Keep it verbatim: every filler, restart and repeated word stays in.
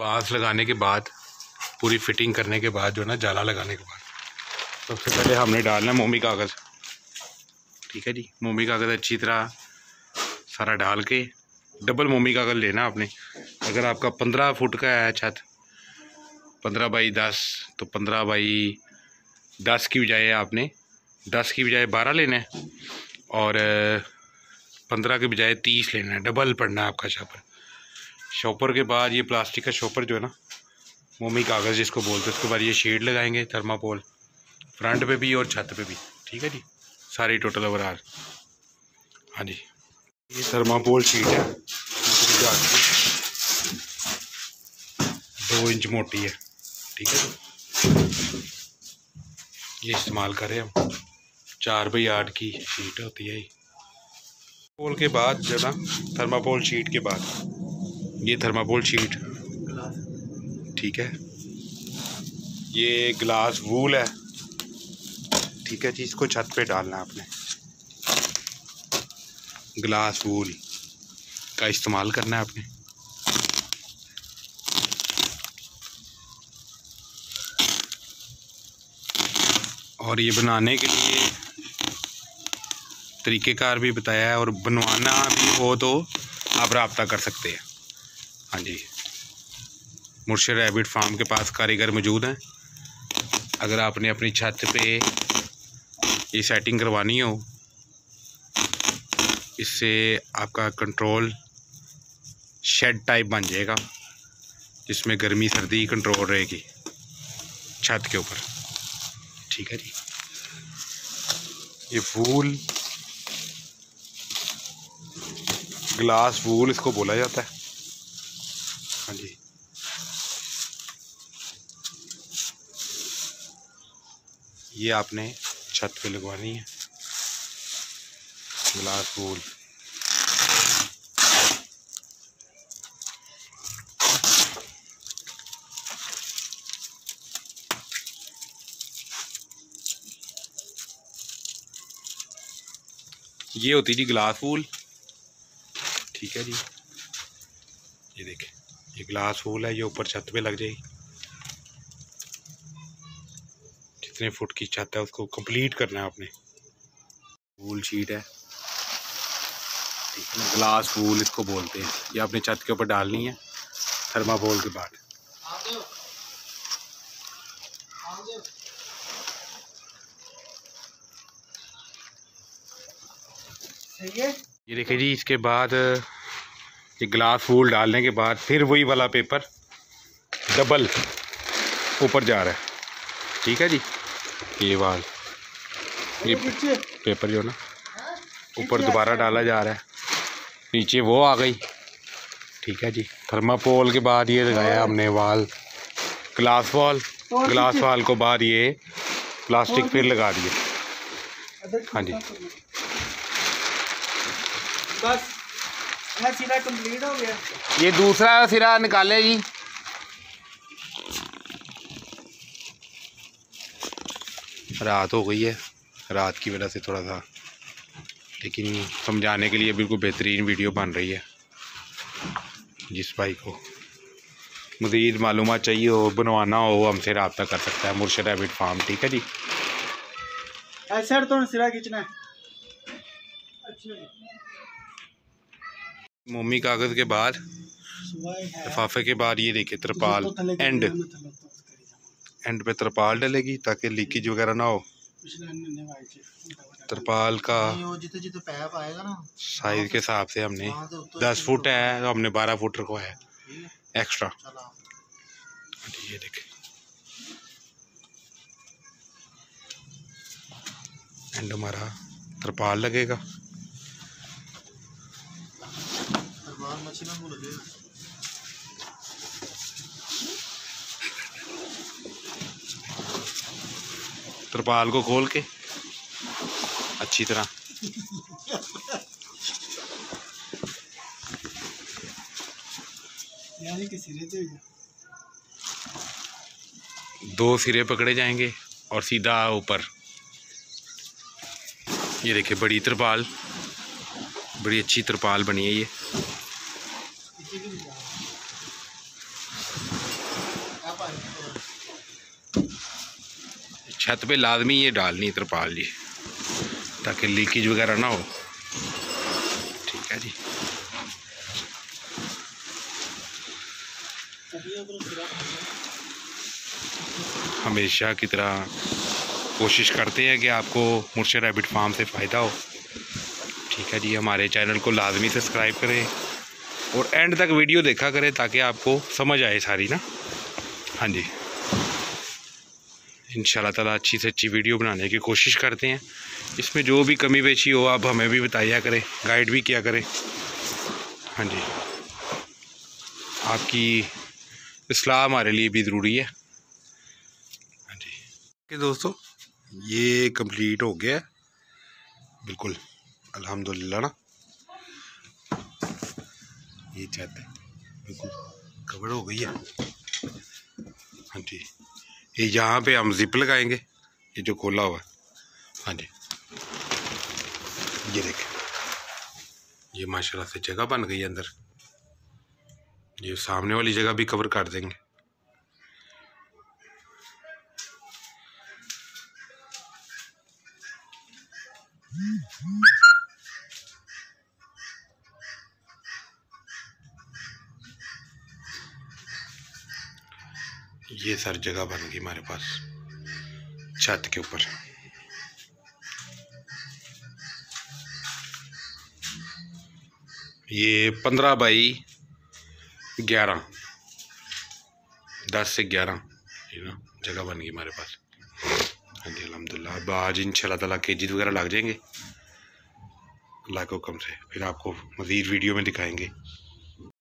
बांस लगाने के बाद, पूरी फिटिंग करने के बाद जो है ना, जाला लगाने के बाद सबसे पहले हमने डालना है मोमी कागज़। ठीक है जी, मोमी कागज़ अच्छी तरह सारा डाल के, डबल मोमी कागज़ लेना आपने। अगर आपका पंद्रह फुट का है छत, पंद्रह बाई दस, तो पंद्रह बाई दस की बजाय आपने दस की बजाय बारह लेना है, और पंद्रह के बजाय तीस लेना है। डबल पड़ना है आपका शॉपर। शॉपर के बाद ये प्लास्टिक का शॉपर जो है ना, मोमी कागज़ जिसको बोलते हैं, उसके बाद ये शीट लगाएंगे थर्माकोल, फ्रंट पे भी और छत पे भी। ठीक है जी, सारी टोटल ओवरऑल। हाँ जी, ये थर्माकोल शीट है, दो इंच मोटी है। ठीक है जी, ये इस्तेमाल करें हम। चार बाई आठ की शीट होती है। पोल के बाद जो ना, थर्माकोल शीट के बाद ये थर्माकोल शीट, ठीक है, ये ग्लास वूल है। ठीक है जी, इसको छत पे डालना है आपने। ग्लास वूल का इस्तेमाल करना है आपने। और ये बनाने के लिए तरीक़ेकार भी बताया है, और बनवाना भी हो तो आप रब्ता कर सकते हैं। हाँ जी, मुर्शिद रैबिट फार्म के पास कारीगर मौजूद हैं। अगर आपने अपनी छत पे ये सेटिंग करवानी हो, इससे आपका कंट्रोल शेड टाइप बन जाएगा, जिसमें गर्मी सर्दी कंट्रोल रहेगी छत के ऊपर। ठीक है जी, ये वूल, ग्लास वूल इसको बोला जाता है। हाँ जी, ये आपने छत पे लगवानी है ग्लास वूल। ये होती जी ग्लास वूल। ठीक है जी, ये देखें, ये ग्लास वूल है, ये ऊपर छत पे लग जाएगी। जितने फुट की छत है उसको कंप्लीट करना है आपने। वूल शीट है, ठीक है ना, ग्लास वूल इसको बोलते हैं। ये आपने छत के ऊपर डालनी है थर्माकोल के बाद। ये देखिए जी, इसके बाद ये ग्लास वूल डालने के बाद फिर वही वाला पेपर डबल ऊपर जा रहा है। ठीक है जी, ये वाल ये पेपर जो ना ऊपर दोबारा डाला जा रहा है, नीचे वो आ गई। ठीक है जी, थर्माकोल के बाद ये लगाया हमने वाल, ग्लास वॉल, ग्लास वॉल को बाद ये प्लास्टिक फिर लगा दिए। हाँ जी, बस सिरा कंप्लीट हो गया। ये दूसरा सिरा निकाले जी। रात हो गई है, रात की वजह से थोड़ा सा, लेकिन समझाने के लिए बिल्कुल बेहतरीन वीडियो बन रही है। जिस भाई को मज़ीद मालूमात चाहिए हो, बनवाना हो, हमसे रब्ता कर सकता है, मुर्शिद रैबिट फार्म। ठीक है जी, ऐसा तो सिरा खींचना है। अच्छा, मोमी कागज़ के बाद, लिफाफे के बाद, ये देखिए तरपाल, एंड एंड पे तरपाल डलेगी ताकि लीकेज वगैरह ना हो। तरपाल का साइज के हिसाब से हमने दस फुट है तो हमने बारह फुट रखवाया है एक्स्ट्रा। ये देखें, एंड हमारा तरपाल लगेगा। तरपाल को खोल के अच्छी तरह दो सिरे पकड़े जाएंगे और सीधा ऊपर। ये देखिए, बड़ी तरपाल, बड़ी अच्छी तरपाल बनी है ये। छत पे लाजमी ये डालनी तरपाल जी, ताकि लीकेज वगैरह ना हो। ठीक है जी। हमेशा की तरह कोशिश करते हैं कि आपको मुर्शिद रैबिट फार्म से फ़ायदा हो। ठीक है जी। हमारे चैनल को लाजमी सब्सक्राइब करें और एंड तक वीडियो देखा करें ताकि आपको समझ आए सारी ना। हाँ जी, इंशाल्लाह ताला अच्छी से अच्छी वीडियो बनाने की कोशिश करते हैं। इसमें जो भी कमी पेशी हो आप हमें भी बताया करें, गाइड भी किया करें। हाँ जी, आपकी इस्लाह हमारे लिए भी ज़रूरी है। हाँ जी कि दोस्तों ये कंप्लीट हो गया बिल्कुल अल्हम्दुलिल्लाह ना। ये छत बिल्कुल कवर हो गई है। हाँ जी, ये यहाँ पे हम जिप लगाएंगे, ये जो खोला हुआ है। हाँ जी, ये देखें, ये माशाल्लाह से जगह बन गई है अंदर। ये सामने वाली जगह भी कवर कर देंगे। ये सर जगह बन गई हमारे पास छत के ऊपर। ये पंद्रह बाई ग्यारह, दस से ग्यारह ये ना जगह बन गई हमारे पास। हाँ जी अल्हम्दुलिल्लाह। अब आज इंशाल्लाह ताला केजी वगैरह लग जाएंगे अल्लाह के हुक्म से, फिर आपको मज़ीद वीडियो में दिखाएंगे।